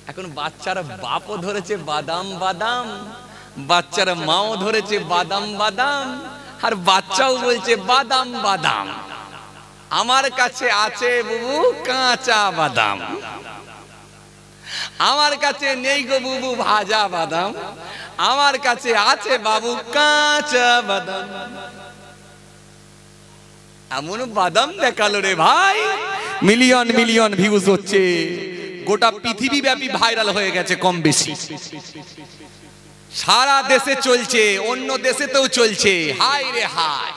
এখন বাচ্চারা বাপও ধরেছে বাদাম বাদাম, বাচ্চারা মাও ধরেছে বাদাম বাদাম, আর বাচ্চাও বলছে বাদাম বাদাম। আমার কাছে আছে বুবু কাঁচা বাদাম, আমার কাছে নেই গো বুবু ভাজা বাদাম, আমার কাছে আছে বাবু কাঁচা বাদাম। এমন বাদাম দেখালো রে ভাই, মিলিয়ন মিলিয়ন ভিউজ হচ্ছে, গোটা পৃথিবী ব্যাপী ভাইরাল হয়ে গেছে কম বেশি, সারা দেশে চলছে, অন্য দেশেতেও চলছে। হাই রে হাই,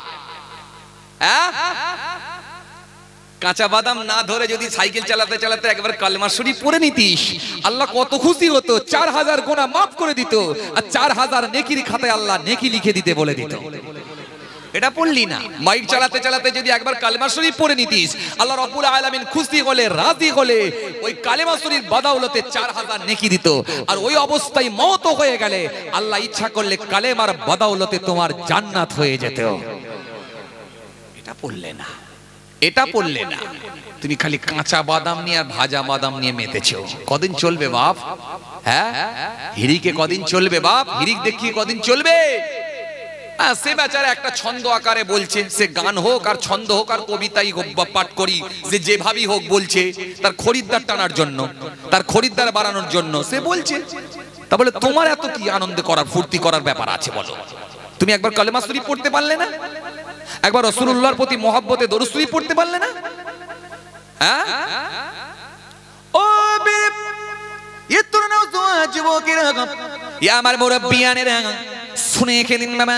কাঁচা বাদাম না ধরে যদি সাইকেল চালাতে চালাতে একবার কালেমা শরীফ পড়ে নিতিস, আল্লাহ কত খুশি হতো, 4000 গুনাহ মাফ করে দিত, আর 4000 নেকির খাতায় আল্লাহ নেকি লিখে দিতে বলে দিত। এটা পড়লি না, বাইক চালাতে চালাতে যদি একবার কালেমা শরীফ পড়ে নিতিস, আল্লাহ রাব্বুল আলামিন খুশি হলে রাজি হলে ওই কালেমা শরীফ বদৌলতে 4000 নেকি দিত। আর ওই অবস্থায় মওত হয়ে গেলে আল্লাহ ইচ্ছা করলে কালেমার বদৌলতে তোমার জান্নাত হয়ে যেত। এটা পড়লে না, এটা পড়লে না, তুমি খালি কাঁচা বাদাম নিয়ে আর ভাজা বাদাম নিয়ে মেতেছো। কদিন চলবে বাপ? হ্যাঁ, হিরিকে কদিন চলবে বাপ? হিরিক দেখিয়ে কদিন চলবে? সে বেচারা একটা ছন্দ আকারে বলছে, সে গান হোক আর ছন্দ হোক আর কবিতাই হোক বা পাঠ করি, যে যেভাবেই হোক বলছে, তার খরিদ্দার টানার জন্য, তার খরিদ্দার বাড়ানোর জন্য সে বলছে। তা বলে তোমার এত কি আনন্দ করার ফুর্তি করার ব্যাপার আছে বলো? তুমি একবার কালেমা শরীফ পড়তে পারলে না? একবার রাসূলুল্লাহর প্রতি মহব্বতে দরুদ শরীফ পড়তে পারলে না? হ্যাঁ, ও বীর ये तो ना तो आज वो के रंग या हमारे मुरब्बियान रंग सुने के दिन बाबा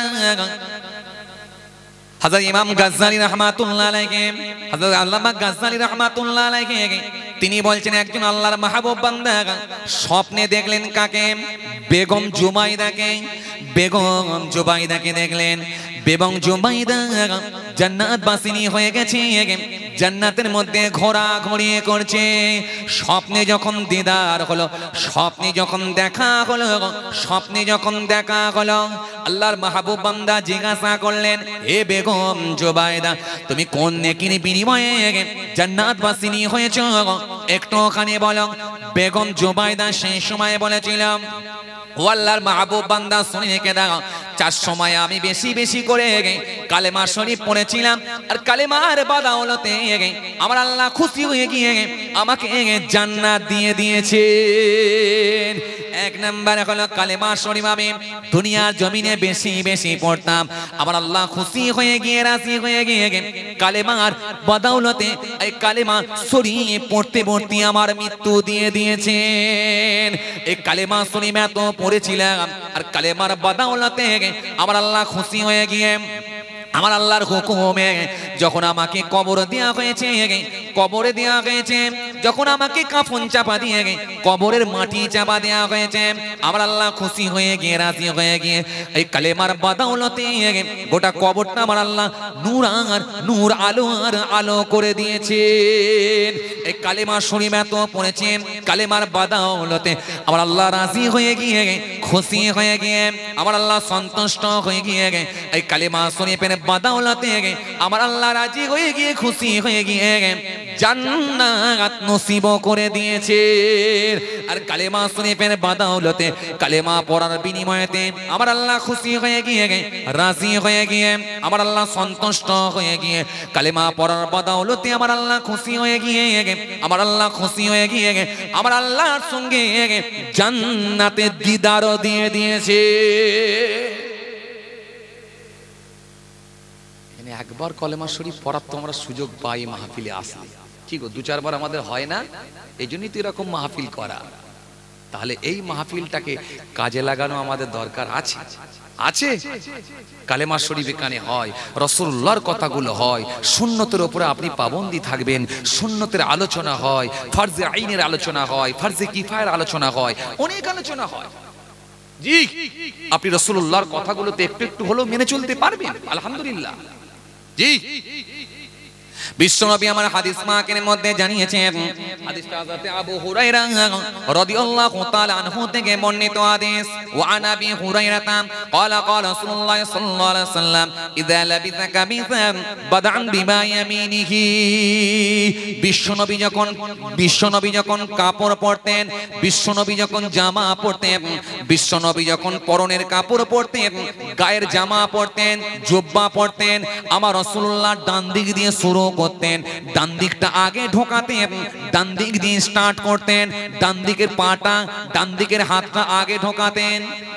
हज़रत इमाम गज़्ज़ाली रहमातुल्लाह अलैहि, हज़रत अल्लामा गज़्ज़ाली रहमातुल्लाह अलैहि তিনি বলছেন একজন আল্লাহর মাহবুব বান্দা স্বপ্নে দেখলেন কাকে? বেগম জুবাইদাকে। বেগম জুবাইদাকে দেখলেন, বেগম জুবাইদা জান্নাত বাসিনী হয়ে গেছে, জান্নাতের মধ্যে ঘোরাঘুরি করছে। স্বপ্নে যখন দিদার হলো, স্বপ্নে যখন দেখা হলো, স্বপ্নে যখন দেখা হলো, আল্লাহর মাহবুব বান্দা জিজ্ঞাসা করলেন, হে বেগম জুবাইদা, তুমি কোন নেকির বিনিময়ে জান্নাত বাসিনী হয়েছো? একটুখানি বলো। বেগম জুবাইদা সেই সময় বলেছিলাম, ও আল্লাহর মাহবুব বান্দা শুনে রেখে দাও, 4 সময় আমি বেশি বেশি করে কালেমা শরীফ পড়েছিলাম, আর কালেমার বদৌলতে আমার আল্লাহ খুশি হয়ে গিয়ে আমাকে জান্নাত দিয়ে দিয়েছেন। এক নাম্বার হলো কালেমা শরীফ আমি দুনিয়ার জমিনে বেশি বেশি পড়তাম, আমার আল্লাহ খুশি হয়ে গিয়ে রাজি হয়ে গিয়ে কালেমার বদৌলতে এই কালেমা শরীফ পড়তে পড়তে আমার মৃত্যু দিয়ে দিয়েছেন। এই কালেমা শরীফ এত পড়েছিলাম, আর কালেমার বদৌলতে আমার আল্লাহ খুশি হয়ে গিয়ে আমার আল্লাহর হুকুমে যখন আমাকে কবর দেওয়া হয়েছে, কবরে দেওয়া হয়েছে, যখন আমাকে কাফন চাপা দিয়ে কবরের মাটি চাপা দেওয়া হয়েছে, আমার আল্লাহ খুশি হয়ে গিয়ে রাজি হয়ে গিয়ে এই কালেমার বদৌলতে গোটা কবরটা আমার আল্লাহ নূর আর নূর, আলো আর আলো করে দিয়েছেন। এই কালেমা শরীফ এত পড়েছে, কালেমার বদৌলতে আমার আল্লাহ রাজি হয়ে গিয়ে খুশি হয়ে গিয়ে আমার আল্লাহ সন্তুষ্ট হয়ে গিয়ে এই কালেমা শরীফের বদৌলতে আমার আল্লাহ রাজি হয়ে গিয়ে খুশি হয়ে গিয়ে জান্নাত নসিব করে দিয়েছে। আর কালেমা শরীফের বদৌলতে, কালেমা পড়ার বিনিময়েতে আমার আল্লাহ খুশি হয়ে গিয়ে রাজি হয়ে গিয়ে আমার আল্লাহ সন্তুষ্ট হয়ে গিয়ে কালেমা পড়ার বদৌলতে আমার আল্লাহ খুশি হয়ে গিয়ে আমার আল্লাহ খুশি হয়ে গিয়ে আমার আল্লাহর সঙ্গে জান্নাতে দিদারও দিয়ে দিয়েছে। একবার কলেমা শরীফ পড়ার তো আমরা সুযোগ পাই মাহফিলে আসলে, কি গো 2-4 বার আমাদের হয় না? এই জন্যই তো এরকম মাহফিল করা। তাহলে এই মাহফিলটাকে কাজে লাগানো আমাদের দরকার আছে আছে। কালেমা শরীফ এখানে হয়, রাসূলুল্লাহর কথাগুলো হয়, সুন্নতের উপরে আপনি পাবন্দি থাকবেন, সুন্নতের আলোচনা হয়, ফরজে আইনের আলোচনা হয়, ফরজে কিফায়ের আলোচনা হয়, অনেক আলোচনা হয়। জি, আপনি রাসূলুল্লাহর কথাগুলোতে একটু একটু হলেও মেনে চলতে পারবেন, আলহামদুলিল্লাহ। জি, বিশ্বনবী আমার হাদিস পাকের মধ্যে জানিয়েছেন, হাদিসটা হযরত আবু হুরায়রা রাদিয়াল্লাহু তাআলা আনহু থেকে বর্ণিত হাদিস। ওয়া আন আবি হুরায়রা ক্বালা ক্বালা রাসূলুল্লাহ সাল্লাল্লাহু আলাইহি ওয়াসাল্লাম ইযা লাবিসা কামিসান বাদআন বিমা ইয়ামিনিহি। বিশ্বনবী যখন কাপড় পরতেন, বিশ্বনবী যখন জামা পরতেন, বিশ্বনবী যখন পরনের কাপড় পরতেন, গায়ের জামা পরতেন, জুব্বা পরতেন, আমার রাসূলুল্লাহ ডান দিক দিয়ে শুরু করতেন, ডান দিকটা আগে ঢোকাতেন, ডান দিক দিয়ে স্টার্ট করতেন, ডান দিকের পাটা, ডান দিকের হাতটা আগে ঢোকাতেন।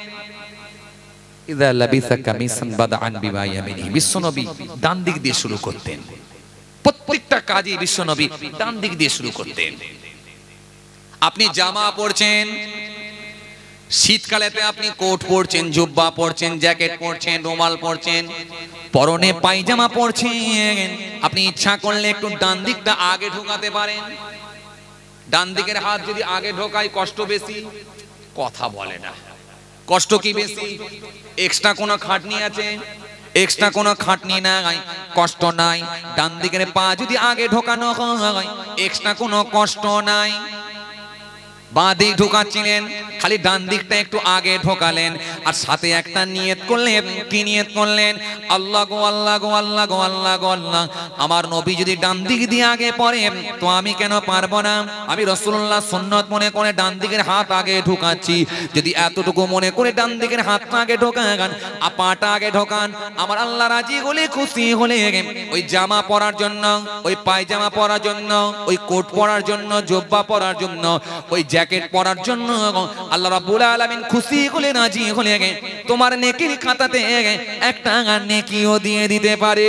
ইযা লাবিসা কামিসান বাদআন বিমা ইয়ামিনিহি, বিশ্বনবী ডান দিক দিয়ে শুরু করতেন। প্রত্যেকটা কাজে বিশ্বনবী ডান দিক দিয়ে শুরু করতেন। আপনি জামা পরছেন, শীতকালেতে আপনি কোট পরছেন, জুব্বা পরছেন, জ্যাকেট পরছেন, রুমাল পরছেন, পরনে পায়জামা পরছেন, আপনি ইচ্ছা করলে একটু ডান দিকটা আগে ঢোকাতে পারেন। ডান দিকের হাত যদি আগে ঢোকায় কষ্ট বেশি? কথা বলে না। কষ্ট কি বেশি? এক্সট্রা কোনো খাটনি আছে? এক্সট্রা কোনো খাটনি নাই, কষ্ট নাই। ডান দিকের পা যদি আগে ঢোকানো হয় এক্সট্রা কোনো কষ্ট নাই। বাঁ দিক ঢোকাচ্ছিলেন, খালি ডান দিকটা একটু আগে ঢোকালেন, আর সাথে একটা নিয়ত করলেন। কি নিয়ত করলেন? আল্লাহ গো আল্লাহ গো আল্লাহ গো আল্লাহ গো আল্লাহ, আমার নবী যদি ডান দিক দিয়ে আগে পড়ে তো আমি কেন পারবো না? আমি রাসূলুল্লাহ সুন্নাত মনে করে ডান দিকের হাত আগে ঢোকাচ্ছি। যদি এতটুকু মনে করে ডান দিকের হাতটা আগে ঢোকান, পাটা আগে ঢোকান, আমার আল্লাহ রাজি হলে, খুশি হলে, ওই জামা পরার জন্য, ওই পায়জামা পরার জন্য, ওই কোট পরার জন্য, জুব্বা পরার জন্য, ওই জ্যাকেট পরার জন্য আল্লাহ রাব্বুল আলামিন খুশি হলে, রাজি হলে তোমার নেকির খাতাতে একটা নেকিও দিয়ে দিতে পারে।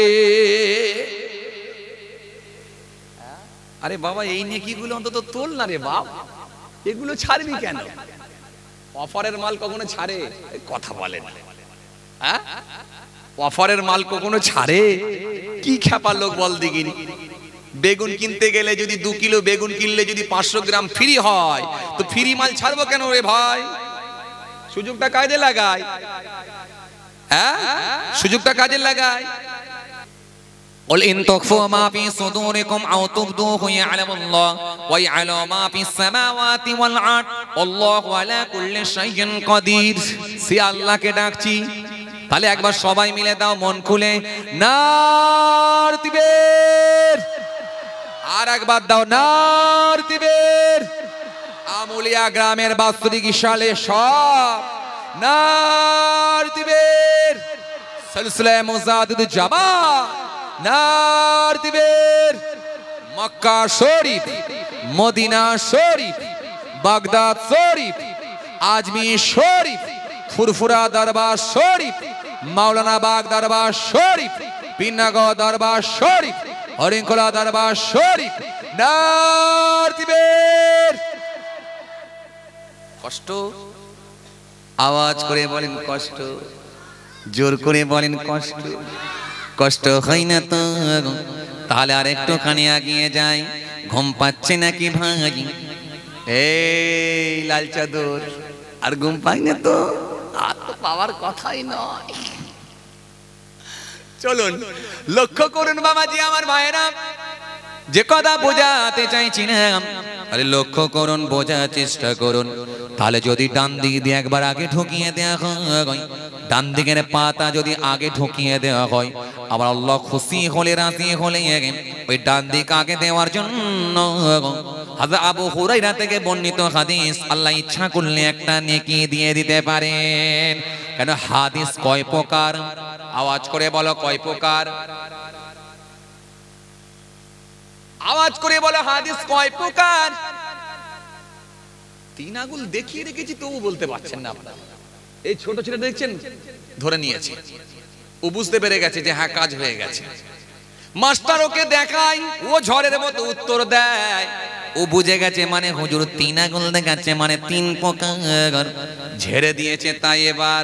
আরে বাবা, এই নেকিগুলো অন্তত তোল না রে বাপ, এগুলো ছাড়বি কেন? অফারের মাল কখনো ছাড়ে? কথা বলে না। হ্যাঁ, অফারের মাল কখনো ছাড়ে? কি খেপা লোক বল দিগিনি। বেগুন কিনতে গেলে যদি 2 কিলো বেগুন কিনলে যদি 500 গ্রাম ফ্রি হয়, তো ফ্রি মাল ছাড়বো কেন রে ভাই? সুযোগটা কাজে লাগায়। হ্যাঁ, সুযোগটা কাজে লাগায়। قل إن تخفوا ما في صدوركم أو تبدوه يعلم الله ويعلم ما في السماوات والأرض والله على كل شيء قدير। সে আল্লাহকে ডাকছি, তাহলে একবার সবাই মিলে দাও মন খুলে, নার দিবের। আর একবার দাও, নার দিবের। আমুলিয়া গ্রামের বাৎসরিক সালে সব নার দিবের। সিলসিলা মুজাদ্দিদ জামাত নার দিবের। মক্কা শরীফ, মদিনা শরীফ, বাগদাদ শরীফ, আজমির শরীফ, ফুরফুরা দরবার শরীফ, মাওলানা বাগ দরবার শরীফ, পিনাগর দরবার শরীফ, হরিঙ্খলা দরবার শরীফ নার দিবের। কষ্ট? আওয়াজ করে বলেন কষ্ট, জোর করে বলেন কষ্ট। কষ্ট হয় না তো? তাহলে আর একটুখানি এগিয়ে যাই। ঘুম পাচ্ছে নাকি ভাই? এই লাল চাদর, আর ঘুম পাই না তো? আর তো পাওয়ার কথাই নয়। চলুন লক্ষ্য করুন বাবাজি, আমার ভাইরা, যে কথা বোঝাতে চাইছি না, আরে লক্ষ্য করুন, বোঝার চেষ্টা করুন। তাহলে যদি ডান দিক দিয়ে একবার আগে ঢুকিয়ে দেওয়া হয়, ডান দিকের পাতা যদি আগে ঢুকিয়ে দেওয়া হয়, আবার আল্লাহ খুশি হলে, রাজি হলে ওই ডান দিক আগে দেওয়ার জন্য হযরত আবু হুরায়রা থেকে বর্ণিত হাদিস, আল্লাহ ইচ্ছা করলে একটা নেকি দিয়ে দিতে পারেন। কেন? হাদিস কয় প্রকার? আওয়াজ করে বলো, কয় প্রকার? আওয়াজ করে বলো, হাদিস কয় প্রকার? 3 আঙ্গুল দেখিয়ে রেখেছি, তবু বলতে পারছেন না আপনারা। এই ছোট ছেলে দেখছেন, ধরে নিয়েছে, ও বুঝতে পেরে গেছে যে হ্যাঁ কাজ হয়ে গেছে। মাস্টার ওকে দেখায়, ও ঝড়ের মতো উত্তর দেয়। ও বুঝে গেছে মানে হুজুর 3 আঙ্গুল দেখাচ্ছে মানে 3 প্রকার, ঝেড়ে দিয়েছে। তাই এবার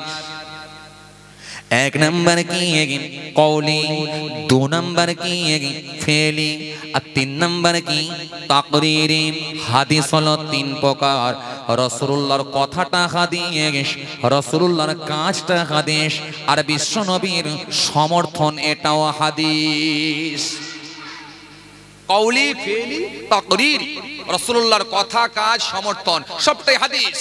1 নাম্বার কি কওলি, 2 নাম্বার কি ফেলি, আর 3 নাম্বার কি তাকরীরি। হাদিস হলো 3 প্রকার। রাসূলুল্লাহর কথাটা হাদিস, রাসূলুল্লাহর কাজটা হাদিস, আর বিশ্ব নবীর সমর্থন, এটাও হাদিস। কওলি ফেলি তাকরীরি, রাসূলুল্লাহর কথা কাজ সমর্থন সবটাই হাদিস।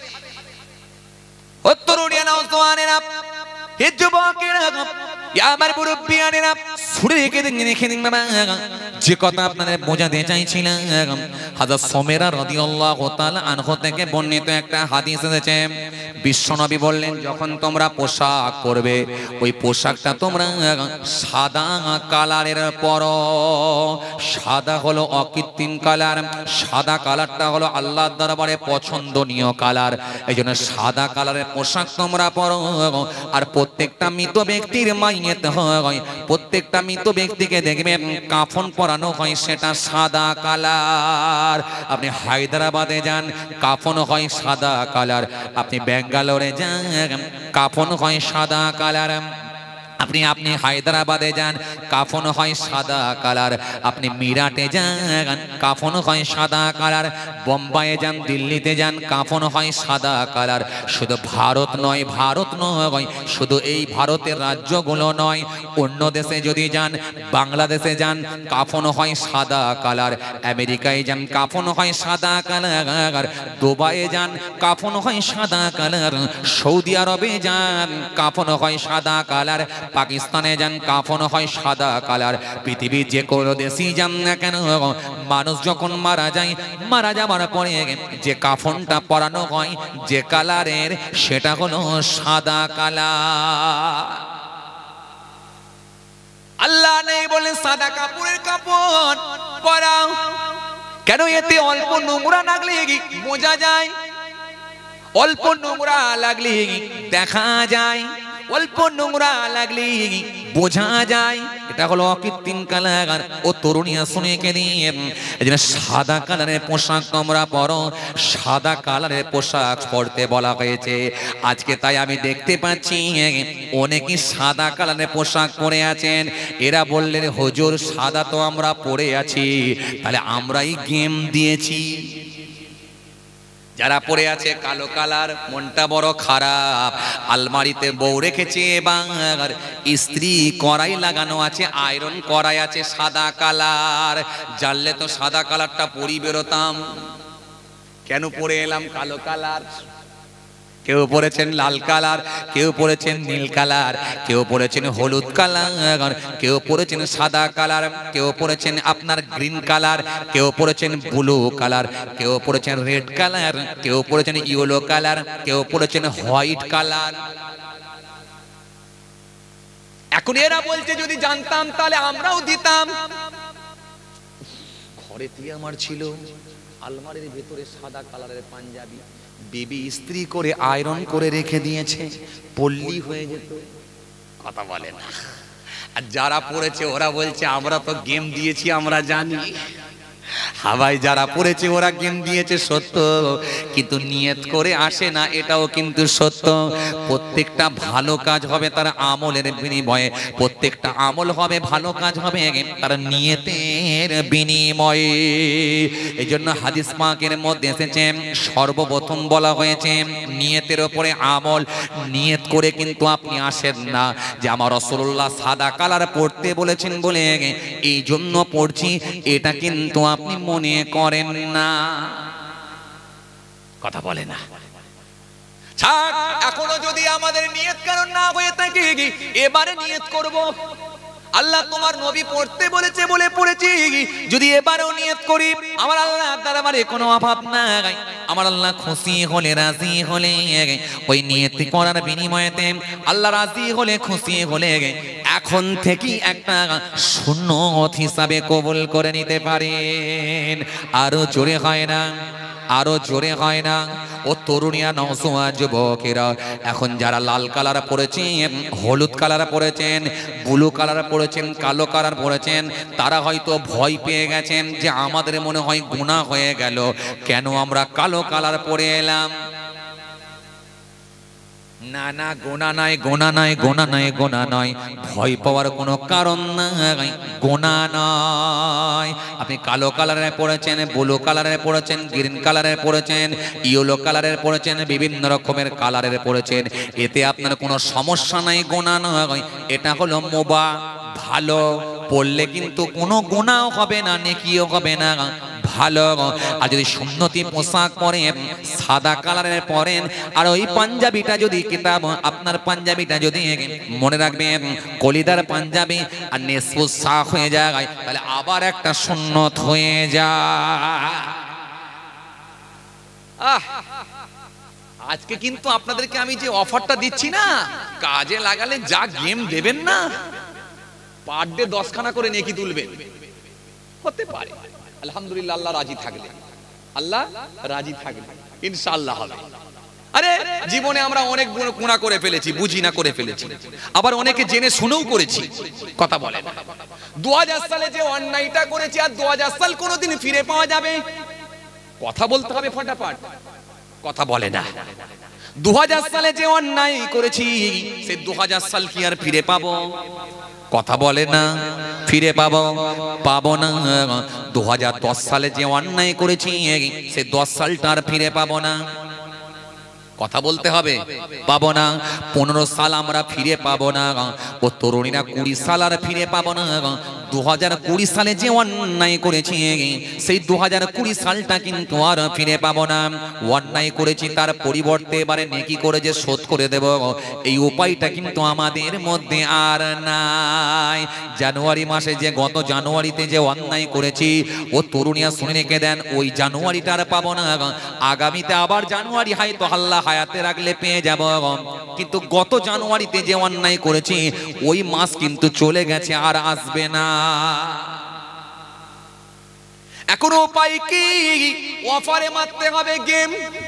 ও তরুণিয়া নওজওয়ানেরা, হে যুবকেরা, আমার মুরব্বিয়ানেরা, শুনে রেখে দিন বাবা, যে কথা আপনাদের বোঝাতে চাইছিলাম। হযরত সুমাইরা রাদিয়াল্লাহু তাআলা আনহা থেকে বর্ণিত একটা হাদিস এসেছে। বিশ্বনবী বললেন, যখন তোমরা পোশাক পরবে, ওই পোশাকটা তোমরা সাদা কালারের পরো। সাদা হলো অকৃত্রিম কালার, সাদা কালারটা হলো আল্লাহর দরবারে পছন্দনীয় কালার। এই জন্য সাদা কালারের পোশাক তোমরা পরো। আর প্রত্যেকটা মৃত ব্যক্তির মাইয়েত হয়, প্রত্যেকটা মৃত ব্যক্তিকে দেখবেন কাফন পরানো হয়, সেটা সাদা কালার। আপনি হায়দ্রাবাদে যান, কাফন হয় সাদা কালার। আপনি বেঙ্গালোরে যান, কাফন হয় সাদা কালার। আপনি হায়দ্রাবাদে যান, কাফন হয় সাদা কালার। আপনি মিরাটে যান, কাফন হয় সাদা কালার। বোম্বাইয়ে যান, দিল্লিতে যান, কাফন হয় সাদা কালার। শুধু ভারত নয়, শুধু এই ভারতের রাজ্যগুলো নয়, অন্য দেশে যদি যান, বাংলাদেশে যান, কাফন হয় সাদা কালার। আমেরিকায় যান, কাফন হয় সাদা কালার। দুবাইয়ে যান, কাফন হয় সাদা কালার। সৌদি আরবে যান, কাফন হয় সাদা কালার। পাকিস্তানে যান, কাফন হয় সাদা কালার। পৃথিবীর যে কোনো দেশেই যান না কেন, মানুষ যখন মারা যায়, মারা যাওয়ার পরে যে কাফনটা পরানো হয় যে কালারের, সেটা হলো সাদা কালার। আল্লাহ নেই বলে সাদা কাপড়ের কাফন পরাও কেন? এতে অল্প নোংরা লাগলে বোঝা যায়, অল্প নোংরা লাগলে দেখা যায়, অল্প নোংরা লাগলে বোঝা যায়। এটা হলো অকৃত্রিম কালার। ও তরুণিয়া শুনে কে দিয়ে, এই জন্য সাদা কালারের পোশাক তোমরা পরো। সাদা কালারের পোশাক পরতে বলা হয়েছে। আজকে তাই আমি দেখতে পাচ্ছি অনেকেই সাদা কালারের পোশাক পরে আছেন। এরা বললেন, হুজুর সাদা তো আমরা পরে আছি, তাহলে আমরাই গেম দিয়েছি। যারা পড়ে আছে কালো কালার, মনটা বড় খারাপ। আলমারিতে বউ রেখেছে এবার, ইস্ত্রি কড়াই লাগানো আছে, আয়রন কড়াই আছে সাদা কালার। জানলে তো সাদা কালারটা পরি বেরোতাম, কেন পরে এলাম কালো কালার? কেউ পরেছেন লাল কালার, কেউ পরেছেন নীল কালার, কেউ পরেছেন হলুদ কালার, কেউ পরেছেন সাদা কালার, কেউ পরেছেন আপনার গ্রিন কালার, কেউ পরেছেন ব্লু কালার, কেউ পরেছেন রেড কালার, কেউ পরেছেন ইয়েলো কালার, কেউ পরেছেন হোয়াইট কালার। এখন এরা বলছে যদি জানতাম তাহলে আমরাও দিতাম। ঘরে দিয়ে আমার ছিল আলমারির ভেতরে সাদা কালারের পাঞ্জাবি, বেবি ইস্ত্রি করে আয়রন করে রেখে দিয়েছে, পল্লী হয়ে যেত। কথা বলে না। আর যারা পড়েছে ওরা বলছে আমরা তো গেম দিয়েছি, আমরা জানি। হাওয়াই যারা পড়েছে ওরা গেম দিয়েছে সত্য, কিন্তু নিয়ত করে আসে না, এটাও কিন্তু সত্য। প্রত্যেকটা ভালো কাজ হবে তার আমলের বিনিময়ে, প্রত্যেকটা আমল হবে ভালো কাজ হবে তার নিয়তের বিনিময়ে। এই জন্য হাদিস পাকের মধ্যে এসেছে, সর্বপ্রথম বলা হয়েছে নিয়তের উপরে আমল। নিয়ত করে কিন্তু আপনি আসেন না যে আমার রাসূলুল্লাহ সাদা কালার পড়তে বলেছেন বলে এই জন্য পড়ছি, এটা কিন্তু আপনি মনে করেন না। কথা বলে না। এখনো যদি আমাদের নিয়ত কারণ না হয়ে থাকে, এবারে নিয়ত করব। আল্লাহ তোমার নবী পড়তে বলেছে বলে পড়েছি, যদি এবারেও নিয়ত করি, আমার আল্লাহ দরবারে কোনো অভাব নাই। আমার আল্লাহ খুশি হলে, রাজি হলে, ওই নিয়ত করার বিনিময়েতে আল্লাহ রাজি হলে, খুশি হলে এখন থেকে একটা সুন্নত হিসাবে কবুল করে নিতে পারেন। আরো জোরে হয় না, আরো জোরে হয় না। ও তরুণিয়া নওজোয়ান যুবকেরা, এখন যারা লাল কালার পরেছেন, হলুদ কালার পরেছেন, ব্লু কালার পরেছেন, কালো কালার পরেছেন, তারা হয়তো ভয় পেয়ে গেছেন যে আমাদের মনে হয় গুনাহ হয়ে গেল, কেন আমরা কালো কালার পরে এলাম। না না, গোনা নাই, গোনা নাই, গোনা নাই, গোনা নয়। ভয় পাওয়ার কোনো কারণ নাই, গোনা নয়। আপনি কালো কালারে পড়েছেন, ব্লু কালারে পড়েছেন, গ্রিন কালারে পড়েছেন, ইয়েলো কালারের পড়েছেন, বিভিন্ন রকমের কালারের পড়েছেন, এতে আপনার কোনো সমস্যা নাই, গোনা নয়। এটা হলো মুবাহ, ভালো পড়লে কিন্তু কোনো গুনাহও হবে না, নেকিও হবে না, ভালো। আর যদি সুন্নতি পোশাক পরেন, সাদা কালারের পরেন, আর ওই পাঞ্জাবিটা যদি কিতাব আপনার পাঞ্জাবিটা যদি মনে রাখবেন কলিদার পাঞ্জাবি আর নেসফু সাক হয়ে যায়, তাহলে আবার একটা সুন্নত হয়ে যায়। আজকে কিন্তু আপনাদেরকে আমি যে অফারটা দিচ্ছি না, কাজে লাগালে যা গেম দেবেন না, পার ডে 10 খানা করে নেকি তুলবেন। হতে পারে আলহামদুলিল্লাহ, আল্লাহ রাজি থাকলে, আল্লাহ রাজি থাকলে ইনশাআল্লাহ হবে। আরে জীবনে আমরা অনেক গুনাহ করে ফেলেছি, বুঝি না করে ফেলেছি, আবার অনেকে জেনে শুনেও করেছি। কথা বলে না 2000 সালে যে অন্যায়টা করেছি, আর 2000 সাল কোনোদিন ফিরে পাওয়া যাবে? কথা বলতে হবে ফটাফট। কথা বলে না 2000 সালে যে অন্যায় করেছি, সে 2000 সাল কি আর ফিরে পাবো? কথা বলে না, ফিরে পাবো না। 2010 সালে যে অন্যায় করেছি, সে 10 সালটা আর ফিরে পাবো না। কথা বলতে হবে, পাবো না। 15 সাল আমরা ফিরে পাবো না, ও তরুণীরা 20 সাল আর ফিরে পাবো না। 2020 সালে যে অন্যায় করেছি, সেই 2020 সালটা কিন্তু আর ফিরে পাবো না। অন্যায় করেছি, তার পরিবর্তে এবারে নেকি করে যে শোধ করে দেব, এই উপায়টা কিন্তু আমাদের মধ্যে আর নাই। জানুয়ারি মাসে যে গত জানুয়ারিতে যে অন্যায় করেছি, ও তরুণীরা শুনে রেখে দেন, ওই জানুয়ারিটা আর পাবো না। আগামীতে আবার জানুয়ারি হয়তো আল্লাহ হায়াতে রাখলে পেয়ে যাব, কিন্তু গত জানুয়ারিতে যে অন্যায় করেছি, ওই মাস কিন্তু চলে গেছে, আর আসবে না। এখন উপায় কি? অফারে মারতে হবে গেম।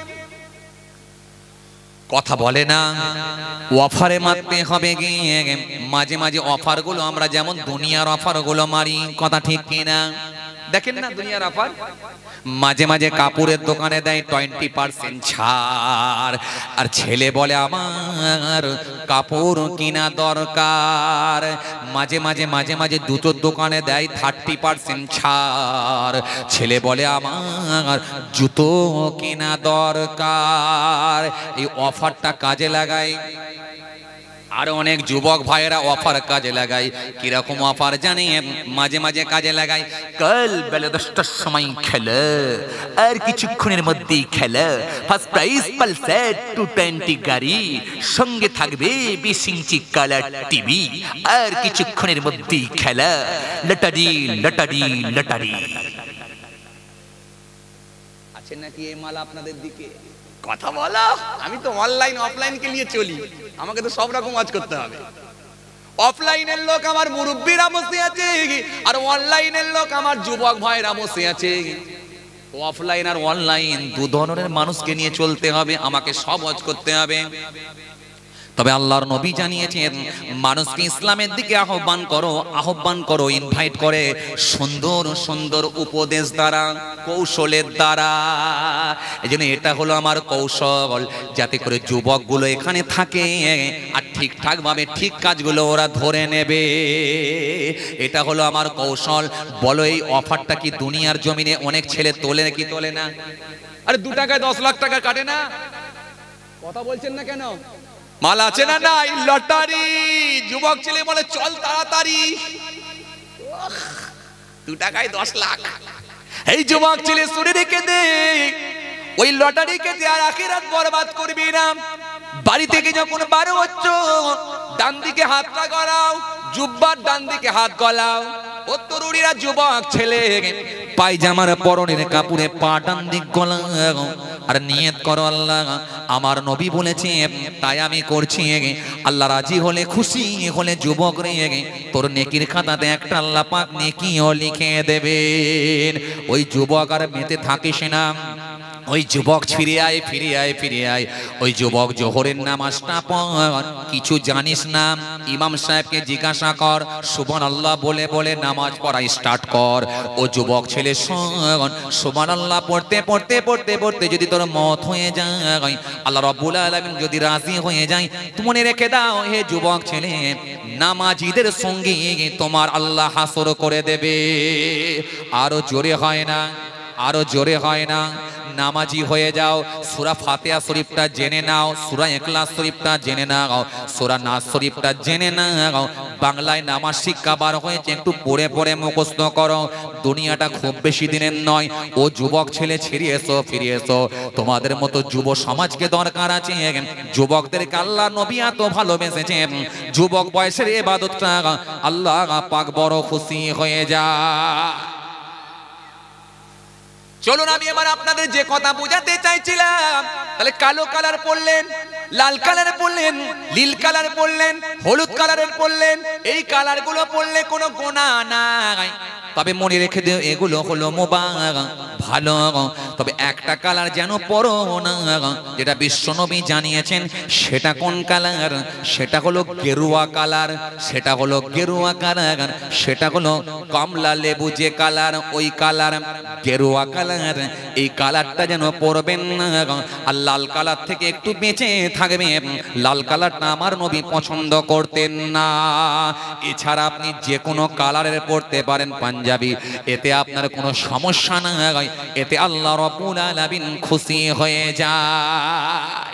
কথা বলে না, অফারে মারতে হবে গেম। মাঝে মাঝে অফার গুলো আমরা যেমন দুনিয়ার অফার গুলো মারি, কথা ঠিক কিনা? দেখেন না দুনিয়ার অফার, মাঝে মাঝে কাপড়ের দোকানে দেয় 20% ছাড়, আর ছেলে বলে আমার কাপড় কিনা দরকার। মাঝে মাঝে জুতোর দোকানে দেয় 30% ছাড়, ছেলে বলে আমার জুতো কিনা দরকার। এই অফারটা কাজে লাগায়। আর অনেক যুবক ভাইয়েরা অফার কাজে লাগায়। কিরকম অফার জানেন? মাঝে মাঝে কাজে লাগায়, কাল বেলা 10টার সময় খেলে, আর কিছুক্ষণের মধ্যেই খেলে, ফার্স্ট প্রাইজ পালসার 220 গাড়ি, সঙ্গে থাকবে 20 ইঞ্চি কালার টিভি, আর কিছুক্ষণের মধ্যেই খেলা, লটারি লটারি লটারি। আছে নাকি এই মাল আপনাদের দিকে? কথা বলো। আমি তো অনলাইন অফলাইন কে নিয়ে চলি, আমাকে তো সব রকম কাজ করতে হবে। অফলাইনের লোক আমার মুরব্বীরা বসে আছে, আর অনলাইনের লোক আমার যুবক ভাইরা বসে আছে। অফলাইন আর অনলাইন দু ধরনের মানুষকে নিয়ে চলতে হবে, আমাকে সব কাজ করতে হবে। তবে আল্লাহর নবী জানিয়েছেন, মানুষকে ইসলামের দিকে আহ্বান করো, ইনভাইট করে সুন্দর সুন্দর উপদেশ দ্বারা, কৌশলের দ্বারা। এজন্য এটা হলো আমার কৌশল, যাতে করে যুবকগুলো এখানে থাকে আর ঠিকঠাক ভাবে ঠিক কাজগুলো ওরা ধরে নেবে। এটা হলো আমার কৌশল। বলো, এই অফারটা কি দুনিয়ার জমিনে অনেক ছেলে তোলে কি তোলে না? আরে 2 টাকায় 10 লাখ টাকা কাটে না? কথা বলছেন না কেন? মাল আছে না নাই? লটারি। যুবক ছেলে বলে চল তাড়াতাড়ি, 2 টাকায় 10 লাখ। এই যুবক ছেলে শুনে রেখে দে, ওই লটারিকে দিয়ে আর আখিরাত বরবাদ করবি না। বাড়ি থেকে যখন বার হচ্ছ, ডান দিকে হাতটা গলাও, জুব্বার ডান দিকে হাত গলাও। ও তরুণীরা, যুবক ছেলে, পায়জামার পরনের কাপড়ে পা ডান দিক গলাও, আর নিয়ত করো আল্লাহ আমার নবী বলেছে তাই আমি করছি। আল্লাহ রাজি হলে, খুশি হলে যুবক রে, তোর নেকির খাতাতে একটা আল্লাহ পাক নেকিও লিখে দেবেন। ওই যুবক আর মেতে থাকিস না। ওই যুবক ফিরে আয়। ওই যুবক জোহরের নামাজটা পড়, কিছু জানিস না, ইমাম সাহেবকে জিজ্ঞাসা কর, সুবহানাল্লাহ বলে বলে নামাজ পড়া স্টার্ট কর। ও যুবক ছেলে শোন, সুবহানাল্লাহ পড়তে যদি তোর মত হয়ে যায়, আল্লাহ রাব্বুল আলামিন যদি রাজি হয়ে যায়, তুমি মনে রেখে দাও হে যুবক ছেলে, নামাজীদের সঙ্গে তোমার আল্লাহ হাসর করে দেবে। আরো জোরে হয় না? নামাজি হয়ে যাও, সূরা ফাতিহা শরীফটা জেনে নাও, সূরা ইখলাস শরীফটা জেনে নাও, সূরা নাস শরীফটা জেনে নাও। বাংলায় নামাজ শিক্ষা বার হয়েছে, একটু পড়ে পড়ে মুখস্থ করো। দুনিয়াটা খুব বেশি দিনের নয়। ও যুবক ছেলে ছেড়ে এসো, ফিরে এসো। তোমাদের মতো যুব সমাজকে দরকার আছে। যুবকদেরকে আল্লাহ নবী এত ভালোবেসেছেন, যুবক বয়সের ইবাদতটা আল্লাহ পাক বড় খুশি হয়ে যায়। চলুন আমি এবার আপনাদের যে কথা বোঝাতে চাইছিলাম, তাহলে কালো কালার পরলেন, লাল কালার পরলেন, নীল কালার পরলেন, হলুদ কালারের পরলেন, এই কালার গুলো পরলে কোনো গুনাহ নাই। তবে মনে রেখে দিও এগুলো হলো মুবারক, ভালো। তবে একটা কালার যেন পরো না, যেটা বিশ্বনবী জানিয়েছেন। সেটা কোন কালার? সেটা হলো গেরুয়া কালার, সেটা হলো গেরুয়া কালার, সেটা হলো কমলা লেবু যে কালার, ওই কালার গেরুয়া কালার। এই কালারটা যেন পরবেন না। আর লাল কালার থেকে একটু বেঁচে থাকবেন। লাল কালারটা আমার নবী পছন্দ করতেন না। এছাড়া আপনি যে কোনো কালারের পরতে পারেন পাঞ্জাবি, এতে আপনার কোনো সমস্যা নাই। এতে আল্লাহ রাব্বুল আলামিন খুশি হয়ে যায়।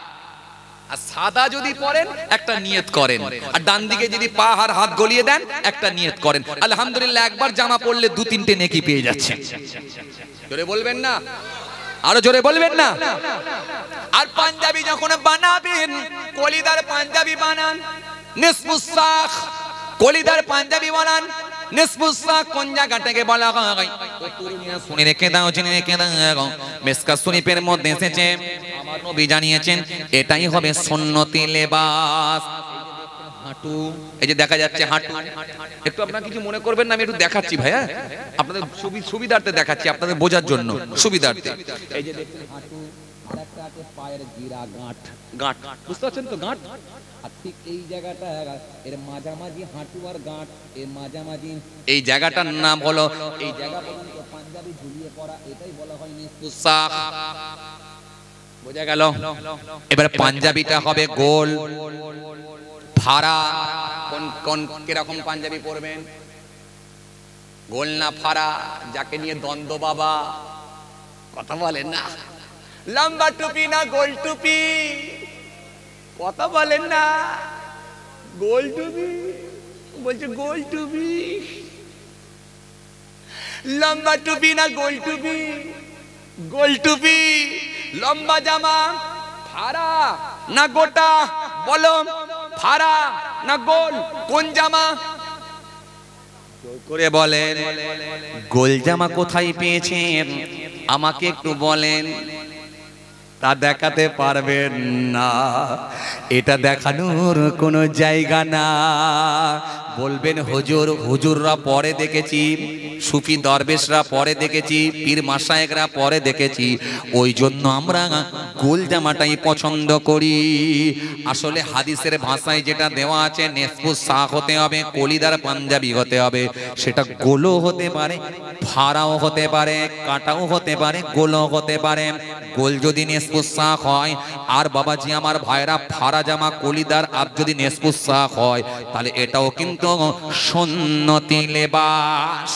আর সাদা যদি পরেন একটা নিয়ত করেন, আর ডান দিকে যদি পা আর হাত গলিয়ে দেন একটা নিয়ত করেন। আলহামদুলিল্লাহ, একবার জামা পরলে 2-3টে নেকি পেয়ে যাচ্ছেন। জোরে বলবেন না? আরো জোরে বলবেন না? আর পাঞ্জাবি যখন বানাবেন, কলিদার পাঞ্জাবি বানান, নিসফুস সাক কলিদার পাঞ্জাবি বানান। নিসফুস সাক কোন জায়গাটাকে বলা হয়? শুনে রেখে দাও, জেনে রেখে দাও। মিসকাত শরীফের মধ্যে এসেছে, আমার নবী জানিয়েছেন এটাই হবে সুন্নতি লেবাস। হাঁটু, এই যে দেখা যাচ্ছে হাঁটু, একটু আপনারা কিছু মনে করবেন না, আমি একটু দেখাচ্ছি ভাইয়া, আপনাদের সুবিধার্থে দেখাচ্ছি, আপনাদের বোঝার জন্য সুবিধার্থে। এই যে দেখুন হাঁটু, আর একটা আছে পায়ের গিরা, গাঁট, গাঁট বুঝতে পারছেন তো? গাঁট। আর ঠিক এই জায়গাটা, এর মাঝামাঝি হাঁটু আর গাঁট, এর মাঝামাঝি এই জায়গাটার নাম হলো, এই জায়গা পর্যন্ত পাঞ্জাবি ঝুলিয়ে পড়া, এটাই বলা হয় নিসফুস সাক। বোঝা গেল? এবার পাঞ্জাবিটা হবে গোল, ফাড়া। কোন কোন কিরকম পাঞ্জাবি পরবেন? গোল না ফাড়া? যাকে নিয়ে দ্বন্দ্ব বাবা, কথা বলেন না। লম্বা টুপি না গোল টুপি? কথা বলেন না। গোল টুপি বলছে, গোল টুপি। লম্বা টুপি না গোল টুপি? গোল টুপি। লম্বা জামা ফাড়া না গোটা? বলো, ফাড়া না গোল? কোন জামা? করে বলেন। গোল জামা কোথায় পেয়েছেন আমাকে একটু বলেন। তা দেখাতে পারবেন না, এটা দেখানোর কোনো জায়গা না। বলবেন হুজুর, হুজুররা পরে দেখেছি, সুফি দরবেশরা পরে দেখেছি, পীর মাশায়েখরা পরে দেখেছি, ওই জন্য আমরা গোল জামাটাই পছন্দ করি। আসলে হাদিসের ভাষায় যেটা দেওয়া আছে, নিসফুস সাক হতে হবে, কলিদার পাঞ্জাবি হতে হবে। সেটা গোলও হতে পারে, ফাড়াও হতে পারে, কাটাও হতে পারে, গোলও হতে পারে। গোল যদি নিসফুস সাক হয়, আর বাবাজি আমার ভাইরা ফাড়া জামা কলিদার আর যদি নিসফুস সাক হয়, তাহলে এটাও কিন্তু সুন্নতি লেবাস।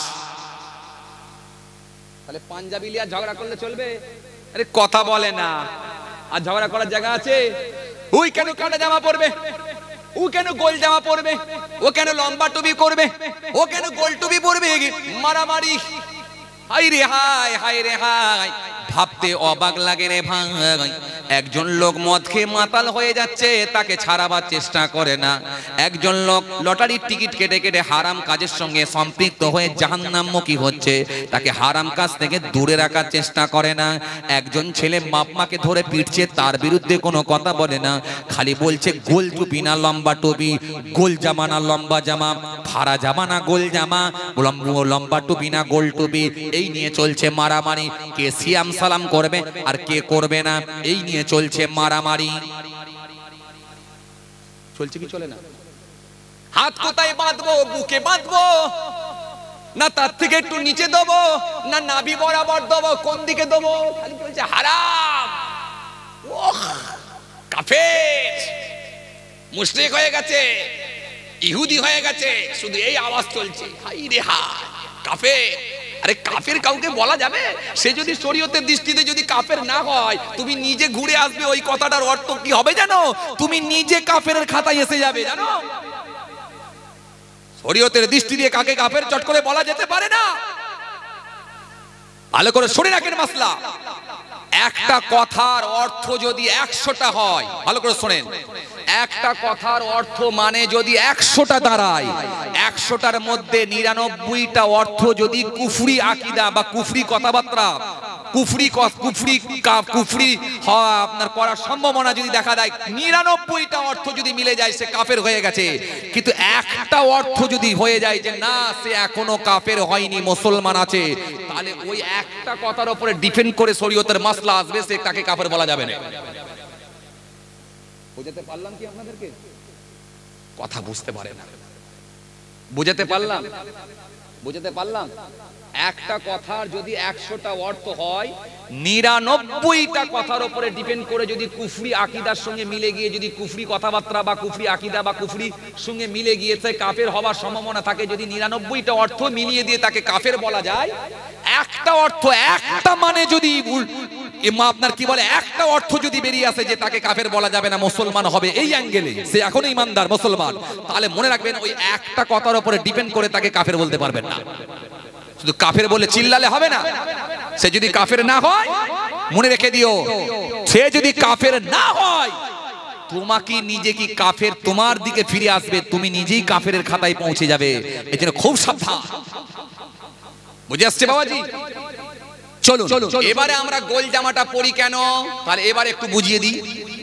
তাহলে পাঞ্জাবি লিয়া ঝগড়া করলে চলবে? আরে কথা বলে না। আর ঝগড়া করার জায়গা আছে? ওই কেন কাটা জামা পরবে? ও কেন গোল জামা পরবে? ও কেন লম্বা টুপি করবে? ও কেন গোল টুপি পরবে? মারামারি। হাই রে হাই, হাই রে হাই, ভাবতে অবাক লাগে রে ভাই। একজন লোক মদ খেয়ে মাতাল হয়ে যাচ্ছে, তাকে ছাড়াবার চেষ্টা করে না। একজন লোক লটারির টিকিট কেটে কেটে হারাম কাজের সঙ্গে সম্পৃক্ত হয়ে জাহান্নামমুখী হচ্ছে, তাকে হারাম কাজ থেকে দূরে রাখার চেষ্টা করে না। একজন ছেলে বাপ মাকে ধরে পিটছে, তার বিরুদ্ধে কোনো কথা বলে না, খালি বলছে গোল টুপি না লম্বা টুপি, গোল জামা না লম্বা জামা, ফাড়া জামা না গোল জামা, লম্বা টুপি না গোল টুপি। এই নিয়ে চলছে মারামারি, কে সিয়াম সালাম করবে আর কে করবে না, এই নিয়ে চলছে মারামারি। চলছে কি চলে না? হাত কোথায় বাঁধবো? বুকে বাঁধবো না তার থেকে একটু নিচে দেবো, না নাভি বরাবর দেবো? কোন দিকে দেবো? খালি বলছে হারাম, কাফের, মুশরিক হয়ে গেছে, ইহুদি হয়ে গেছে, শুধু এই আওয়াজ চলছে। হাই রে হাই, কাফের। আরে কাফের কাউকে বলা যাবে? সে যদি শরীয়তের দৃষ্টিতে যদি কাফের না হয়, তুমি নিজে ঘুরে আসবে, ওই কথাটার অর্থ কি হবে জানো? তুমি নিজে কাফেরের খাতায় এসে যাবে, জানো? শরীয়তের দৃষ্টি দিয়ে কাকে কাফের চট করে বলা যেতে পারে না। ভালো করে শুনে রাখেন মাসলা। একটা কথার অর্থ যদি 100টা হয়, ভালো করে শোনেন, একটা কথার অর্থ মানে যদি 100টা দাঁড়ায়, 100টার মধ্যে 99টা অর্থ যদি কুফরি আকীদা বা কুফরি কথাবার্তা, কুফরি আপনার করার সম্ভাবনা যদি দেখা দেয়, 99টা অর্থ যদি মিলে যায়, সে কাফের হয়ে গেছে। কিন্তু একটা অর্থ যদি হয়ে যায় যে না, সে এখনো কাফের হয়নি, মুসলমান আছে, তাহলে ওই একটা কথার উপরে ডিপেন্ড করে শরীয়তের মাসলা আসবে, সে তাকে কাফের বলা যাবে না। বুঝাতে পারলাম কি আপনাদেরকে? কথা বুঝতে পারে না, বুঝাতে পারলাম? বুঝাতে পারলাম? একটা কথার যদি 100টা অর্থ হয়, 99টা কথার উপরে ডিপেন্ড করে যদি কুফরি আকীদার সঙ্গে মিলে গিয়ে যদি কুফরি কথাবার্তা বা কুফরি আকীদা বা কুফরি সঙ্গে মিলে গিয়েছে, কাফের হওয়ার সম্ভাবনা থাকে। যদি 99টা অর্থ মিলিয়ে দিয়ে তাকে কাফের বলা যায়, একটা অর্থ, একটা মানে যদি আপনার কি বলে, একটা অর্থ যদি বেরিয়ে আসে যে তাকে কাফের বলা যাবে না, মুসলমান হবে, এই অ্যাঙ্গেলে সে এখনো ইমানদার মুসলমান, তাহলে মনে রাখবেন ওই একটা কথার উপরে ডিপেন্ড করে তাকে কাফের বলতে পারবেন না। শুধু কাফের বলে চিল্লালে হবে না। সে যদি কাফের না হয়, মনে রেখে দিও, সে যদি কাফের না হয়, তোমাকে নিজে কি কাফের তোমার দিকে ফিরে আসবে, তুমি নিজেই কাফেরের খাতায় পৌঁছে যাবে। এজন্য খুব সাবধান। বুঝে আসছে বাবাজি? চলুন এবারে আমরা গোল জামাটা পরি কেন, তাহলে এবারে একটু বুঝিয়ে দিই।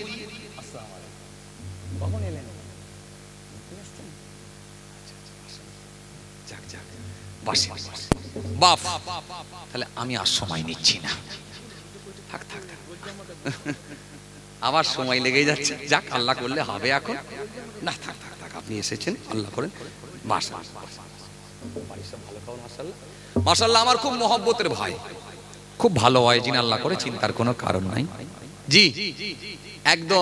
বাপ, তাহলে আমি আর সময় নিচ্ছি না, থাক থাক থাক, আবার সময় লেগে যাচ্ছে। যাক, আল্লাহ করলে হবে এখন। না থাক থাক থাক, আপনি এসেছেন, আল্লাহ করেন। মাশাআল্লাহ, আমার খুব মহব্বতের ভাই, খুব ভালো হয় জিন, আল্লাহ করে, চিন্তার কোনো কারণ নাই। জি একদম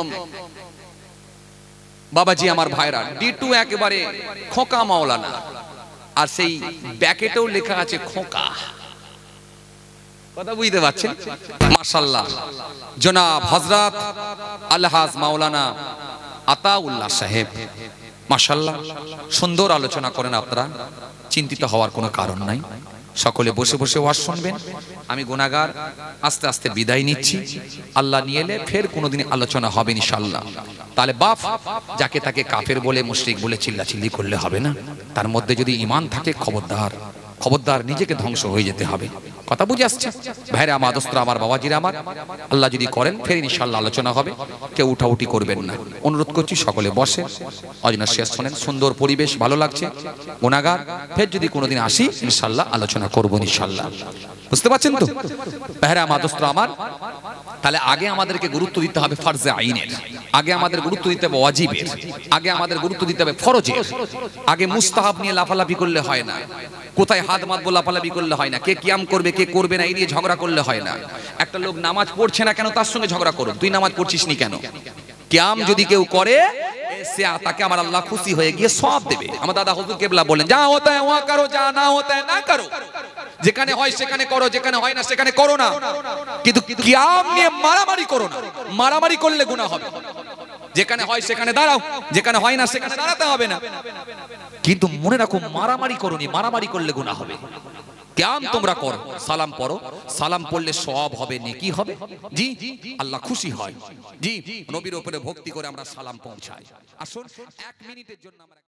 বাবাজি, আমার ভাইরা, D2 একেবারে খোকা মাওলানা, আর সেই ব্যাকেটেও লেখা আছে খোকা। কথা বুঝতে পারছেন? মাশাআল্লাহ, জনাব হযরত আলহাজ মাওলানা আতাউল্লাহ সাহেব, মাশাআল্লাহ সুন্দর আলোচনা করেন আপনারা, চিন্তিত হওয়ার কোনো কারণ নাই। সকলে বসে বসে ওয়াজ শুনবেন। আমি গুনাহগার আস্তে আস্তে বিদায় নিচ্ছি। আল্লাহ নিয়ে এলে ফের কোনোদিন আলোচনা হবে ইনশাআল্লাহ। তাহলে বাপ, যাকে তাকে কাফের বলে মুশরিক বলে চিল্লাচিল্লি করলে হবে না। তার মধ্যে যদি ঈমান থাকে, খবরদার খবরদার, নিজেকে ধ্বংস হয়ে যেতে হবে। কথা বুঝে আসছে ভাইরা আমার, দোস্তরা আমার, বাবাজিরা আমার? আল্লাহ যদি করেন ফের ইনশাআল্লাহ আলোচনা হবে। কেউ উঠাউঠি করবেন না, অনুরোধ করছি। সকলে বসে অজনা শেষ শোনেন, সুন্দর পরিবেশ, ভালো লাগছে। গুনাহগার, ফের যদি কোনোদিন আসি ইনশাআল্লাহ আলোচনা করব ইনশাআল্লাহ। বুঝতে পারছেন তো ভাইরা আমার, দোস্তরা আমার? তাহলে আগে আমাদেরকে গুরুত্ব দিতে হবে ফরজে আইনের, আগে আমাদের গুরুত্ব দিতে হবে ওয়াজিবের, আগে আমাদের গুরুত্ব দিতে হবে ফরজের। আগে মুস্তাহাব নিয়ে লাফালাফি করলে হয় না, কোথায় হাত মাতবো লাফালাফি করলে হয় না, কে কিয়াম করবে কে করবে না এই নিয়ে ঝগড়া করলে হয় না। একটা লোক নামাজ পড়ছে না কেন, তার সঙ্গে ঝগড়া করুন, তুই নামাজ পড়ছিস নি কেন? কিয়াম যদি কেউ করে, সে তাকে আমার আল্লাহ খুশি হয়ে গিয়ে সওয়াব দেবে। আমার দাদা হুজুর কেবলা বলেন, যা হতা হ্যায় ওয়া করো, যা না হতা হ্যায় না করো। যেখানে হয় সেখানে করো, যেখানে হয় না সেখানে করো না। কিন্তু কিয়াম নিয়ে মারামারি করো না, মারামারি করলে গুনাহ হবে। যেখানে হয় সেখানে দাঁড়াও, যেখানে হয় না সেখানে দাঁড়াতে হবে না। কিন্তু মনে রাখো, মারামারি করোনি, মারামারি করলে গুনাহ হবে। কিয়াম তোমরা করো, সালাম পড়ো, সালাম পড়লে সওয়াব হবে, নেকি হবে। জি, আল্লাহ খুশি হয়। জি, নবীর উপরে ভক্তি করে আমরা সালাম পৌঁছাই। আসুন 1 মিনিটের জন্য আমরা